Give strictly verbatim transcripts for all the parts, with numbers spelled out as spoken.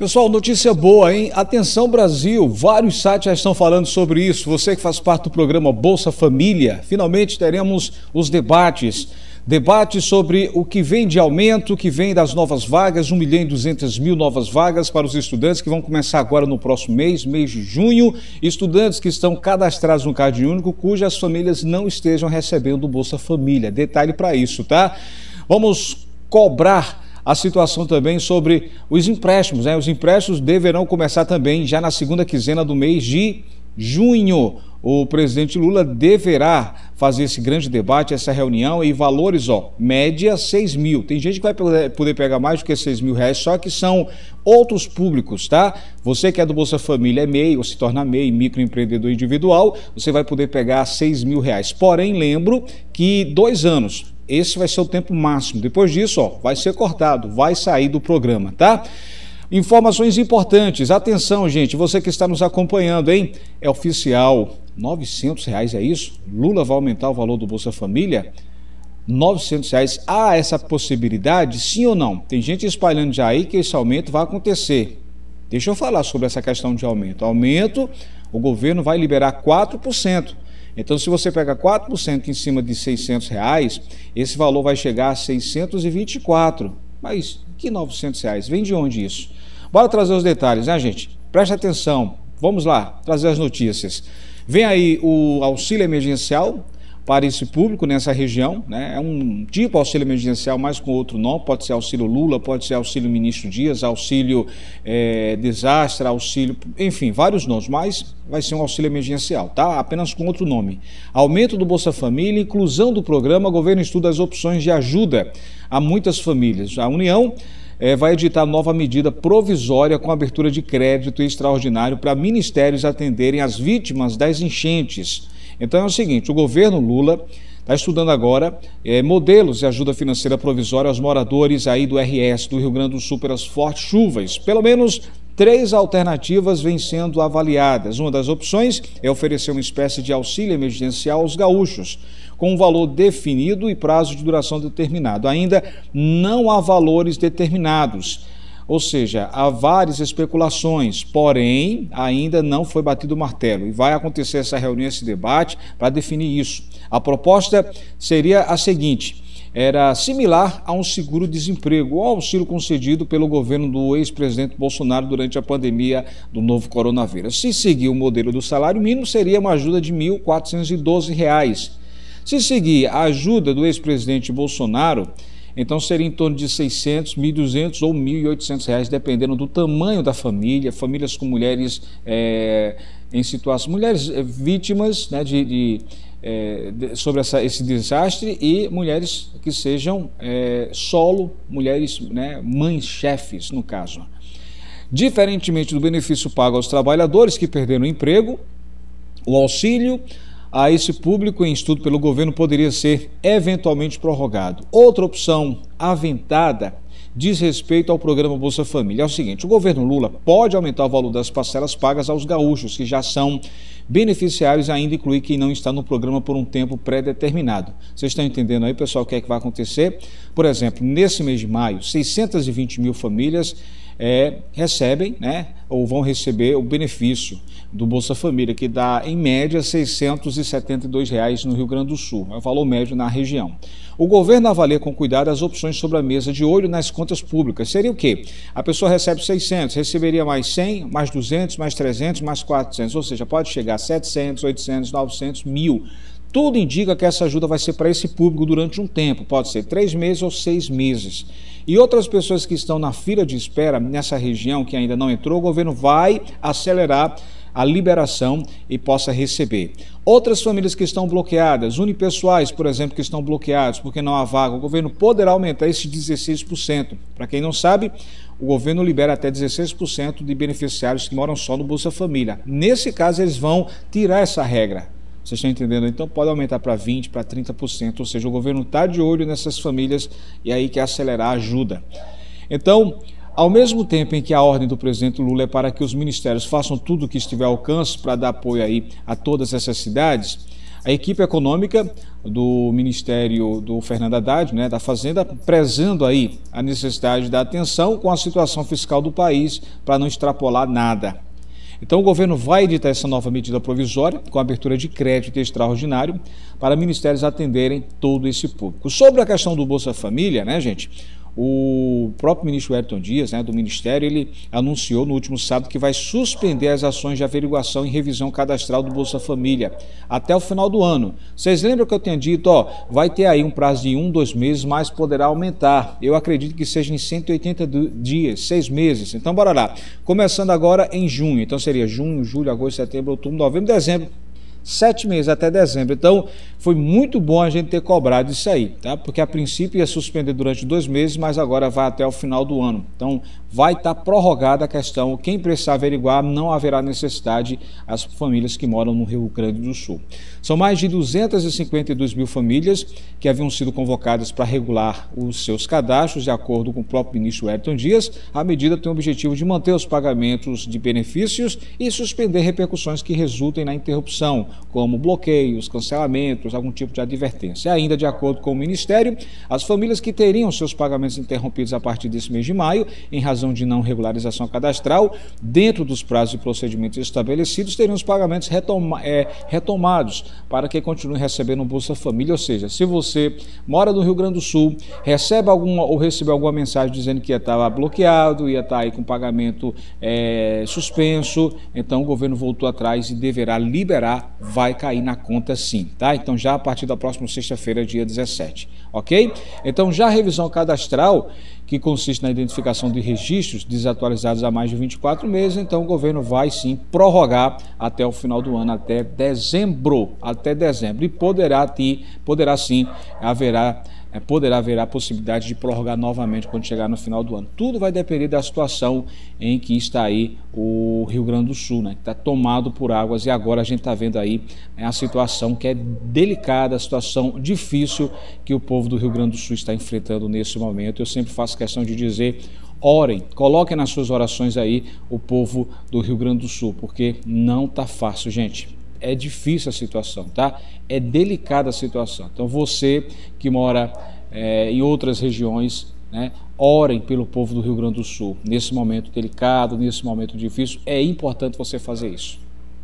Pessoal, notícia boa, hein? Atenção Brasil, vários sites já estão falando sobre isso. Você que faz parte do programa Bolsa Família, finalmente teremos os debates. Debates sobre o que vem de aumento, o que vem das novas vagas, um milhão e duzentas mil novas vagas para os estudantes que vão começar agora no próximo mês, mês de junho. Estudantes que estão cadastrados no Cade Único, cujas famílias não estejam recebendo o Bolsa Família. Detalhe para isso, tá? Vamos cobrar a situação também sobre os empréstimos, né? Os empréstimos deverão começar também já na segunda quinzena do mês de junho. O presidente Lula deverá fazer esse grande debate, essa reunião, e valores, ó, média seis mil. Tem gente que vai poder pegar mais do que seis mil reais, só que são outros públicos, tá? Você que é do Bolsa Família é M E I, ou se torna M E I, microempreendedor individual, você vai poder pegar seis mil reais. Porém, lembro que dois anos, esse vai ser o tempo máximo. Depois disso, ó, vai ser cortado, vai sair do programa, tá? Informações importantes. Atenção, gente, você que está nos acompanhando, hein? É oficial, novecentos reais, é isso? Lula vai aumentar o valor do Bolsa Família? novecentos reais. Há essa possibilidade, sim ou não? Tem gente espalhando já aí que esse aumento vai acontecer. Deixa eu falar sobre essa questão de aumento. Aumento, o governo vai liberar quatro por cento. Então, se você pega quatro por cento em cima de seiscentos reais, esse valor vai chegar a seiscentos e vinte e quatro. Mas que novecentos reais? Vem de onde isso? Bora trazer os detalhes, né, gente? Preste atenção. Vamos lá, trazer as notícias. Vem aí o auxílio emergencial para esse público nessa região, né? É um tipo auxílio emergencial, mas com outro nome. Pode ser auxílio Lula, pode ser auxílio ministro Dias, auxílio é, desastre, auxílio, enfim, vários nomes, mas vai ser um auxílio emergencial, tá? Apenas com outro nome. Aumento do Bolsa Família, inclusão do programa, o governo estuda as opções de ajuda a muitas famílias. A União É, vai editar nova medida provisória com abertura de crédito extraordinário para ministérios atenderem as vítimas das enchentes. Então é o seguinte, o governo Lula está estudando agora é, modelos de ajuda financeira provisória aos moradores aí do R S, do Rio Grande do Sul, pelas fortes chuvas. Pelo menos três alternativas vêm sendo avaliadas. Uma das opções é oferecer uma espécie de auxílio emergencial aos gaúchos, com um valor definido e prazo de duração determinado. Ainda não há valores determinados, ou seja, há várias especulações, porém ainda não foi batido o martelo e vai acontecer essa reunião, esse debate para definir isso. A proposta seria a seguinte: era similar a um seguro-desemprego, ou auxílio concedido pelo governo do ex-presidente Bolsonaro durante a pandemia do novo coronavírus. Se seguir o modelo do salário mínimo, seria uma ajuda de mil quatrocentos e doze reais. Se seguir a ajuda do ex-presidente Bolsonaro, então seria em torno de seiscentos, mil e duzentos ou mil e oitocentos reais, dependendo do tamanho da família, famílias com mulheres é, em situação, mulheres é, vítimas, né, de, de, é, de, sobre essa, esse desastre, e mulheres que sejam é, solo, mulheres, né, mães chefes, no caso. Diferentemente do benefício pago aos trabalhadores que perderam o emprego, o auxílio a esse público em estudo pelo governo poderia ser eventualmente prorrogado. Outra opção aventada diz respeito ao programa Bolsa Família. É o seguinte, o governo Lula pode aumentar o valor das parcelas pagas aos gaúchos, que já são beneficiários, ainda incluir quem não está no programa por um tempo pré-determinado. Vocês estão entendendo aí, pessoal, o que é que vai acontecer? Por exemplo, nesse mês de maio, seiscentas e vinte mil famílias É, recebem, né, ou vão receber o benefício do Bolsa Família, que dá em média seiscentos e setenta e dois reais no Rio Grande do Sul, é o valor médio na região. O governo avalia com cuidado as opções sobre a mesa, de olho nas contas públicas. Seria o quê? A pessoa recebe seiscentos, receberia mais cem, mais duzentos, mais trezentos, mais quatrocentos, ou seja, pode chegar a setecentos, oitocentos, novecentos, mil. Tudo indica que essa ajuda vai ser para esse público durante um tempo, pode ser três meses ou seis meses. E outras pessoas que estão na fila de espera nessa região que ainda não entrou, o governo vai acelerar a liberação e possa receber. Outras famílias que estão bloqueadas, unipessoais, por exemplo, que estão bloqueados porque não há vaga, o governo poderá aumentar esse dezesseis por cento. Para quem não sabe, o governo libera até dezesseis por cento de beneficiários que moram só no Bolsa Família. Nesse caso, eles vão tirar essa regra. Vocês estão entendendo? Então pode aumentar para vinte por cento, para trinta por cento, ou seja, o governo está de olho nessas famílias e aí quer acelerar a ajuda. Então, ao mesmo tempo em que a ordem do presidente Lula é para que os ministérios façam tudo o que estiver ao alcance para dar apoio aí a todas essas cidades, A equipe econômica do Ministério do Fernando Haddad, né, da Fazenda, prezando aí a necessidade da atenção com a situação fiscal do país para não extrapolar nada. Então o governo vai editar essa nova medida provisória com abertura de crédito extraordinário para ministérios atenderem todo esse público. Sobre a questão do Bolsa Família, né, gente? O próprio ministro Wellington Dias, né, do Ministério, ele anunciou no último sábado que vai suspender as ações de averiguação e revisão cadastral do Bolsa Família até o final do ano. Vocês lembram que eu tinha dito, ó, vai ter aí um prazo de um, dois meses, mas poderá aumentar. Eu acredito que seja em cento e oitenta dias, seis meses. Então, bora lá. Começando agora em junho. Então, seria junho, julho, agosto, setembro, outubro, novembro, dezembro. Sete meses até dezembro. Então, foi muito bom a gente ter cobrado isso aí, tá? Porque a princípio ia suspender durante dois meses, mas agora vai até o final do ano. Então, vai estar prorrogada a questão. Quem precisar averiguar, não haverá necessidade as famílias que moram no Rio Grande do Sul. São mais de duzentas e cinquenta e duas mil famílias que haviam sido convocadas para regular os seus cadastros, de acordo com o próprio ministro Wellington Dias. A medida tem o objetivo de manter os pagamentos de benefícios e suspender repercussões que resultem na interrupção, como bloqueios, cancelamentos, algum tipo de advertência. Ainda de acordo com o Ministério, as famílias que teriam seus pagamentos interrompidos a partir desse mês de maio, em razão de não regularização cadastral, dentro dos prazos e procedimentos estabelecidos, teriam os pagamentos retoma é, retomados para que continuem recebendo o Bolsa Família. Ou seja, se você mora no Rio Grande do Sul, recebe alguma ou recebeu alguma mensagem dizendo que ia estar bloqueado, ia estar aí com pagamento é, suspenso, então o governo voltou atrás e deverá liberar, vai cair na conta sim, tá? Então já a partir da próxima sexta-feira, dia dezessete, ok? Então já a revisão cadastral, que consiste na identificação de registros desatualizados há mais de vinte e quatro meses, então o governo vai sim prorrogar até o final do ano, até dezembro, até dezembro, e poderá ter, poderá sim, haverá É, poderá haver a possibilidade de prorrogar novamente quando chegar no final do ano. Tudo vai depender da situação em que está aí o Rio Grande do Sul, né, que está tomado por águas, e agora a gente está vendo aí é, a situação que é delicada, a situação difícil que o povo do Rio Grande do Sul está enfrentando nesse momento. Eu sempre faço questão de dizer: orem, coloquem nas suas orações aí o povo do Rio Grande do Sul, porque não está fácil, gente. É difícil a situação, tá? É delicada a situação. Então você que mora é, em outras regiões, né, orem pelo povo do Rio Grande do Sul. Nesse momento delicado, nesse momento difícil, é importante você fazer isso.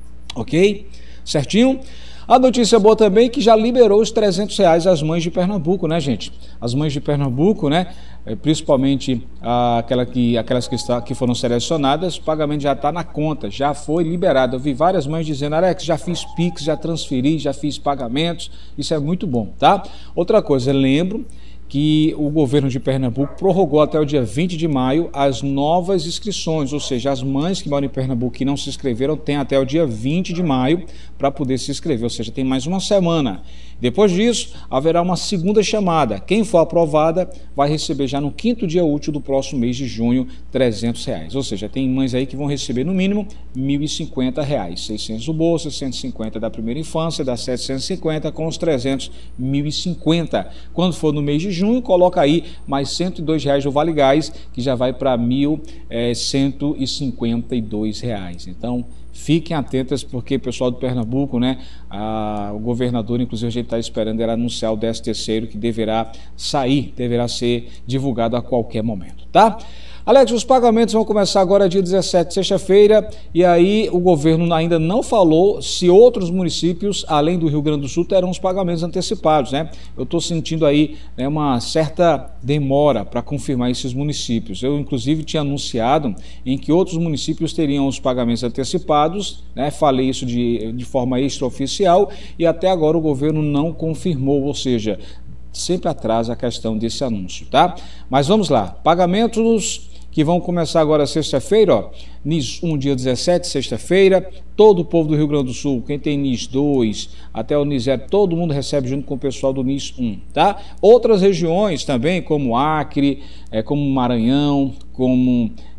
Ok? Certinho? A notícia boa também é que já liberou os trezentos reais às mães de Pernambuco, né, gente? As mães de Pernambuco, né, principalmente aquela que, aquelas que, está, que foram selecionadas, o pagamento já está na conta, já foi liberado. Eu vi várias mães dizendo: Alex, já fiz Pix, já transferi, já fiz pagamentos. Isso é muito bom, tá? Outra coisa, lembro que o governo de Pernambuco prorrogou até o dia vinte de maio as novas inscrições, ou seja, as mães que moram em Pernambuco e não se inscreveram têm até o dia vinte de maio para poder se inscrever, ou seja, tem mais uma semana. Depois disso, haverá uma segunda chamada. Quem for aprovada vai receber já no quinto dia útil do próximo mês de junho trezentos reais. Ou seja, tem mães aí que vão receber no mínimo mil e cinquenta reais. seiscentos do Bolsa, cento e cinquenta da primeira infância, dá setecentos e cinquenta, com os trezentos, mil e cinquenta. Quando for no mês de junho, coloca aí mais cento e dois reais do Vale Gás, que já vai para mil cento e cinquenta e dois reais. Então, fiquem atentas, porque o pessoal do Pernambuco, né, a, o governador, inclusive, a gente está esperando ele anunciar o décimo terceiro, que deverá sair, deverá ser divulgado a qualquer momento, tá? Alex, os pagamentos vão começar agora dia dezessete, sexta-feira, e aí o governo ainda não falou se outros municípios, além do Rio Grande do Sul, terão os pagamentos antecipados, né? Eu estou sentindo aí, né, uma certa demora para confirmar esses municípios. Eu, inclusive, tinha anunciado em que outros municípios teriam os pagamentos antecipados, né? Falei isso de, de forma extraoficial, e até agora o governo não confirmou, ou seja, sempre atrasa a questão desse anúncio, tá? Mas vamos lá, pagamentos que vão começar agora sexta-feira, ó, N I S um, dia dezessete, sexta-feira, todo o povo do Rio Grande do Sul, quem tem N I S dois até o N I S zero, todo mundo recebe junto com o pessoal do N I S um, tá? Outras regiões também, como Acre, é, como Maranhão, como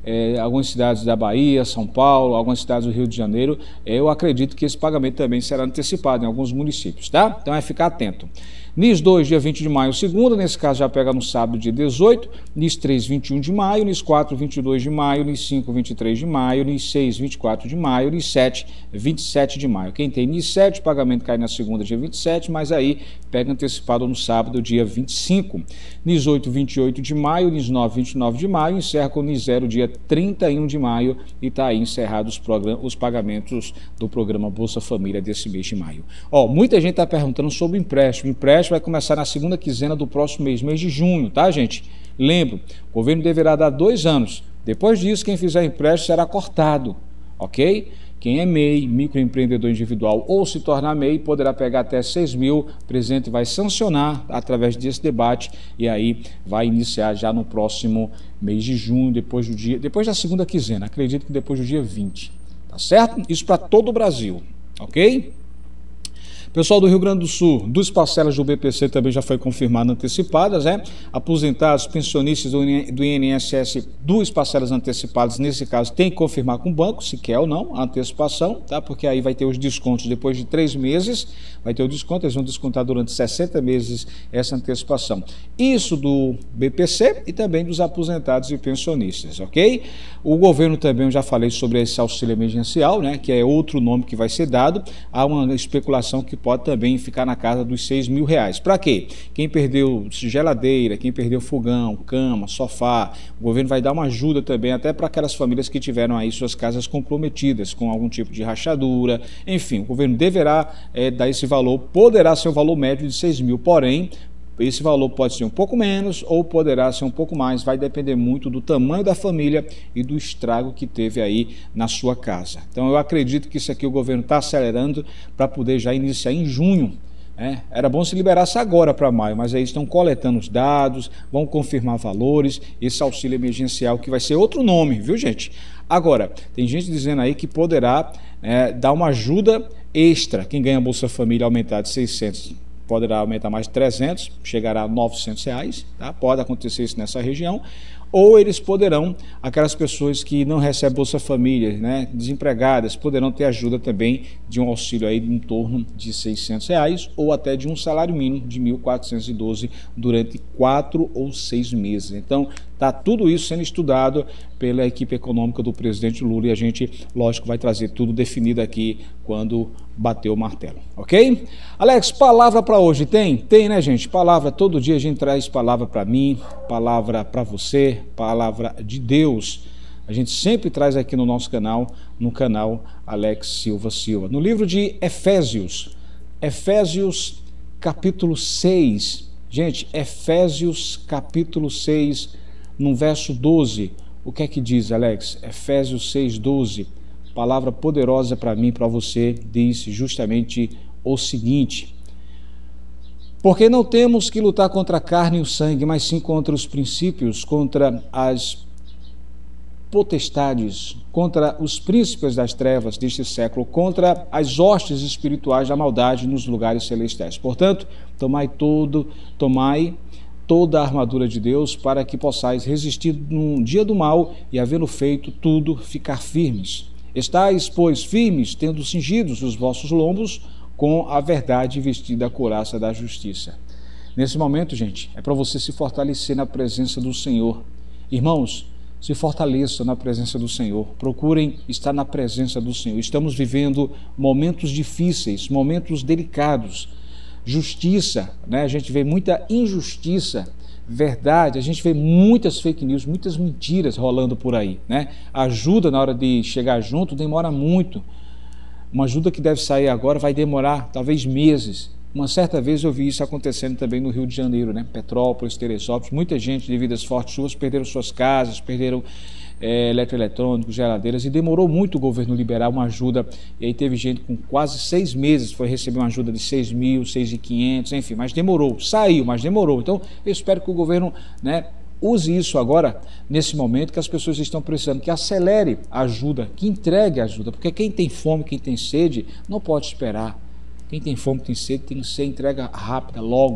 é, algumas cidades da Bahia, São Paulo, algumas cidades do Rio de Janeiro, eu acredito que esse pagamento também será antecipado em alguns municípios, tá? Então é ficar atento. N I S dois, dia vinte de maio, segunda, nesse caso já pega no sábado, dia dezoito, N I S três, vinte e um de maio, N I S quatro, vinte e dois de maio, N I S cinco, vinte e três de maio, N I S seis, vinte e quatro de maio, N I S sete, vinte e sete de maio. Quem tem N I S sete, o pagamento cai na segunda, dia vinte e sete, mas aí pega antecipado no sábado, dia vinte e cinco. N I S oito, vinte e oito de maio, N I S nove, vinte e nove de maio, encerra com o N I S zero, dia trinta e um de maio, e está aí encerrados os, os pagamentos do programa Bolsa Família desse mês de maio. Ó, muita gente está perguntando sobre o empréstimo. O empréstimo vai começar na segunda quinzena do próximo mês, mês de junho, tá, gente? Lembro, o governo deverá dar dois anos. Depois disso, quem fizer empréstimo será cortado, ok? Quem é M E I, microempreendedor individual, ou se tornar M E I, poderá pegar até seis mil. O presidente vai sancionar através desse debate e aí vai iniciar já no próximo mês de junho, depois do dia, depois da segunda quinzena, acredito que depois do dia vinte, tá certo? Isso para todo o Brasil, ok? Pessoal do Rio Grande do Sul, duas parcelas do B P C também já foi confirmado antecipadas, né? Aposentados, pensionistas do I N S S, duas parcelas antecipadas, nesse caso tem que confirmar com o banco, se quer ou não, a antecipação, tá? Porque aí vai ter os descontos depois de três meses, vai ter o desconto, eles vão descontar durante sessenta meses essa antecipação. Isso do B P C e também dos aposentados e pensionistas, ok? O governo também, eu já falei sobre esse auxílio emergencial, né? Que é outro nome que vai ser dado, há uma especulação que pode também ficar na casa dos seis mil reais. Para quê? Quem perdeu geladeira, quem perdeu fogão, cama, sofá, o governo vai dar uma ajuda também até para aquelas famílias que tiveram aí suas casas comprometidas com algum tipo de rachadura. Enfim, o governo deverá é, dar esse valor, poderá ser o valor médio de seis mil, porém, esse valor pode ser um pouco menos ou poderá ser um pouco mais, vai depender muito do tamanho da família e do estrago que teve aí na sua casa. Então eu acredito que isso aqui o governo está acelerando para poder já iniciar em junho. É, era bom se liberasse agora para maio, mas aí estão coletando os dados, vão confirmar valores, esse auxílio emergencial que vai ser outro nome, viu, gente? Agora, tem gente dizendo aí que poderá é, dar uma ajuda extra, quem ganha Bolsa Família aumentar de seiscentos, poderá aumentar mais de trezentos, chegará a novecentos reais, tá? Pode acontecer isso nessa região. Ou eles poderão, aquelas pessoas que não recebem Bolsa Família, né, desempregadas, poderão ter ajuda também de um auxílio aí em torno de seiscentos reais ou até de um salário mínimo de mil quatrocentos e doze durante quatro ou seis meses. Então, está tudo isso sendo estudado pela equipe econômica do presidente Lula e a gente, lógico, vai trazer tudo definido aqui quando bater o martelo, ok? Alex, palavra para hoje tem? Tem, né, gente? Palavra, todo dia a gente traz palavra para mim, palavra para você, palavra de Deus. A gente sempre traz aqui no nosso canal, no canal Alex Silva Silva. No livro de Efésios, Efésios capítulo seis, gente, Efésios capítulo seis, no verso doze, o que é que diz, Alex? Efésios seis, doze, palavra poderosa para mim, para você, diz justamente o seguinte: porque não temos que lutar contra a carne e o sangue, mas sim contra os princípios, contra as potestades, contra os príncipes das trevas deste século, contra as hostes espirituais da maldade nos lugares celestiais. Portanto, tomai todo, tomai toda a armadura de Deus, para que possais resistir no dia do mal e, havendo feito tudo, ficar firmes. Estais, pois, firmes, tendo cingidos os vossos lombos com a verdade, vestida a couraça da justiça. Nesse momento, gente, é para você se fortalecer na presença do Senhor. Irmãos, se fortaleçam na presença do Senhor, procurem estar na presença do Senhor. Estamos vivendo momentos difíceis, momentos delicados. Justiça, né? A gente vê muita injustiça, verdade, a gente vê muitas fake news, muitas mentiras rolando por aí, né? A ajuda na hora de chegar junto demora muito. Uma ajuda que deve sair agora vai demorar talvez meses. Uma certa vez eu vi isso acontecendo também no Rio de Janeiro, né? Petrópolis, Teresópolis, muita gente devido às fortes chuvas perderam suas casas, perderam é, eletroeletrônicos, geladeiras, e demorou muito o governo liberar uma ajuda. E aí teve gente com quase seis meses foi receber uma ajuda de seis mil, seis mil e quinhentos, enfim, mas demorou, saiu, mas demorou. Então eu espero que o governo, né, use isso agora, nesse momento que as pessoas estão precisando, que acelere a ajuda, que entregue a ajuda, porque quem tem fome, quem tem sede, não pode esperar. Quem tem fome, tem sede, tem que ser entrega rápida, logo.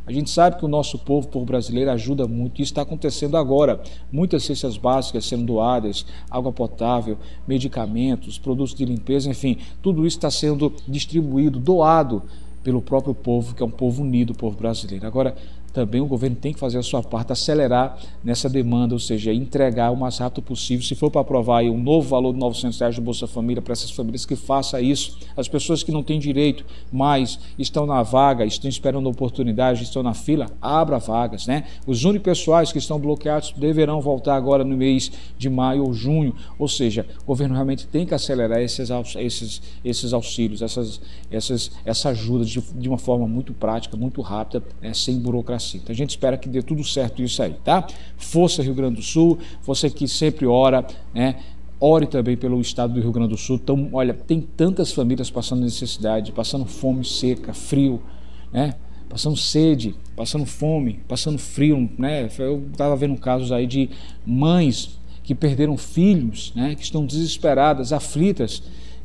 A gente sabe que o nosso povo, o povo brasileiro, ajuda muito. Isso está acontecendo agora. Muitas cestas básicas sendo doadas, água potável, medicamentos, produtos de limpeza, enfim, tudo isso está sendo distribuído, doado pelo próprio povo, que é um povo unido, o povo brasileiro. Agora, também o governo tem que fazer a sua parte, acelerar nessa demanda, ou seja, entregar o mais rápido possível. Se for para aprovar aí um novo valor de novecentos reais do Bolsa Família para essas famílias, que faça isso. As pessoas que não têm direito, mas estão na vaga, estão esperando a oportunidade, estão na fila, abra vagas, né? Os unipessoais que estão bloqueados deverão voltar agora no mês de maio ou junho, ou seja, o governo realmente tem que acelerar esses, esses, esses auxílios, essas, essas, essa ajuda de, de uma forma muito prática, muito rápida, né? Sem burocracia. Então a gente espera que dê tudo certo isso aí, tá? Força Rio Grande do Sul, você que sempre ora, né? Ore também pelo estado do Rio Grande do Sul. Então, olha, tem tantas famílias passando necessidade, passando fome, seca, frio, né? Passando sede, passando fome, passando frio, né? Eu estava vendo casos aí de mães que perderam filhos, né? Que estão desesperadas, aflitas,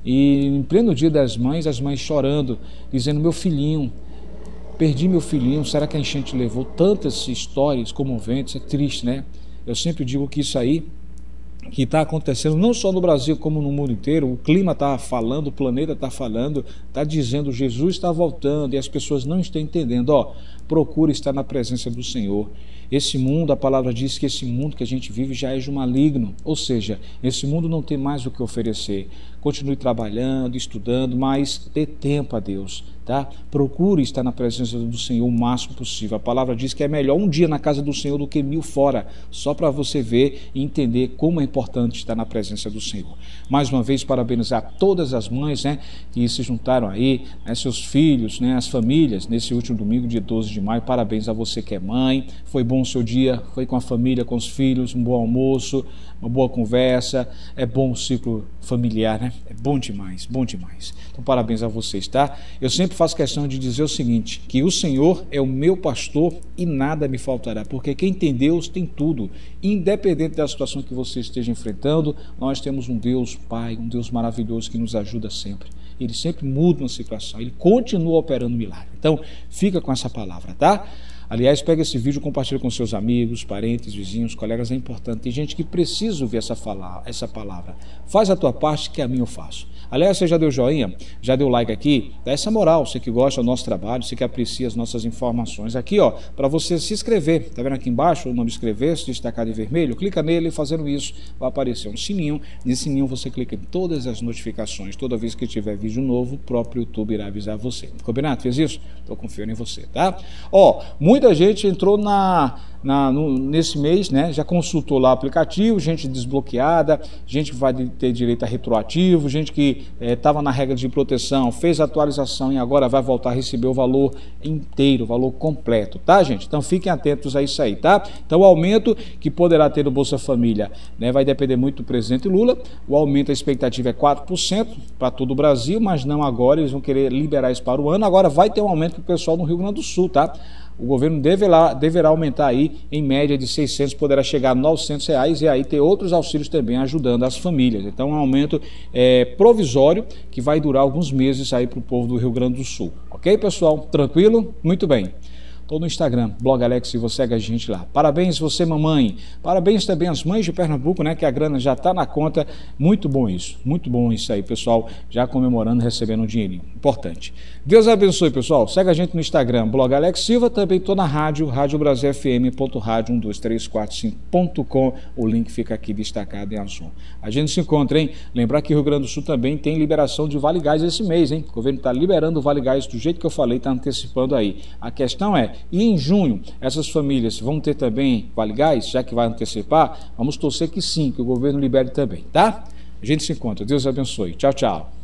e em pleno dia das mães, as mães chorando, dizendo: meu filhinho, perdi meu filhinho, será que a enchente levou? Tantas histórias comoventes, é triste, né? Eu sempre digo que isso aí que está acontecendo não só no Brasil como no mundo inteiro, o clima está falando, o planeta está falando, está dizendo Jesus está voltando e as pessoas não estão entendendo. Ó, procure estar na presença do Senhor. Esse mundo, a palavra diz que esse mundo que a gente vive já é de maligno, ou seja, esse mundo não tem mais o que oferecer. Continue trabalhando, estudando, mas dê tempo a Deus, tá? Procure estar na presença do Senhor o máximo possível. A palavra diz que é melhor um dia na casa do Senhor do que mil fora, só para você ver e entender como é importante estar na presença do Senhor. Mais uma vez, parabenizar todas as mães, né, que se juntaram aí, né, seus filhos, né, as famílias, nesse último domingo, dia doze de maio. Parabéns a você que é mãe. Foi bom o seu dia, foi com a família, com os filhos, um bom almoço, uma boa conversa. É bom o ciclo familiar, né? É bom demais, bom demais. Então, parabéns a vocês, tá? Eu sempre faço questão de dizer o seguinte, que o Senhor é o meu pastor e nada me faltará, porque quem tem Deus tem tudo. Independente da situação que você esteja enfrentando, nós temos um Deus Pai, um Deus maravilhoso que nos ajuda sempre. Ele sempre muda uma situação, ele continua operando milagre. Então, fica com essa palavra, tá? Aliás, pega esse vídeo, compartilha com seus amigos, parentes, vizinhos, colegas, é importante. Tem gente que precisa ouvir essa, fala, essa palavra. Faz a tua parte que a minha eu faço. Aliás, você já deu joinha? Já deu like aqui? Dá essa moral, você que gosta do nosso trabalho, você que aprecia as nossas informações. Aqui, ó, para você se inscrever, tá vendo aqui embaixo o nome inscrever-se, destacado em vermelho? Clica nele e fazendo isso vai aparecer um sininho. Nesse sininho você clica em todas as notificações. Toda vez que tiver vídeo novo, o próprio YouTube irá avisar você. Combinado? Fez isso? Tô confiando em você, tá? Ó, muita gente entrou na... Na, no, nesse mês, né, já consultou lá o aplicativo, gente desbloqueada, gente que vai ter direito a retroativo, gente que estava é, na regra de proteção, fez a atualização e agora vai voltar a receber o valor inteiro, o valor completo, tá, gente? Então fiquem atentos a isso aí, tá? Então o aumento que poderá ter no Bolsa Família, né, vai depender muito do presidente Lula. O aumento, a expectativa é quatro por cento para todo o Brasil, mas não agora, eles vão querer liberar isso para o ano. Agora vai ter um aumento para o pessoal no Rio Grande do Sul, tá? O governo deverá, deverá aumentar aí em média de seiscentos, poderá chegar a novecentos reais e aí ter outros auxílios também ajudando as famílias. Então é um aumento é, provisório que vai durar alguns meses aí para o povo do Rio Grande do Sul. Ok, pessoal? Tranquilo? Muito bem. Estou no Instagram, Blog Alex, e você segue a gente lá. Parabéns você, mamãe. Parabéns também às mães de Pernambuco, né? Que a grana já está na conta. Muito bom isso, muito bom isso aí, pessoal. Já comemorando, recebendo um dinheirinho. Importante. Deus abençoe, pessoal. Segue a gente no Instagram, Blog Alex Silva. Também estou na rádio, rádio brasil f m ponto rádio um dois três quatro cinco ponto com. O link fica aqui destacado em azul. A gente se encontra, hein? Lembrar que o Rio Grande do Sul também tem liberação de Vale Gás esse mês, hein? O governo está liberando o Vale Gás do jeito que eu falei, está antecipando aí. A questão é, e em junho, essas famílias vão ter também Vale Gás, já que vai antecipar? Vamos torcer que sim, que o governo libere também, tá? A gente se encontra. Deus abençoe. Tchau, tchau.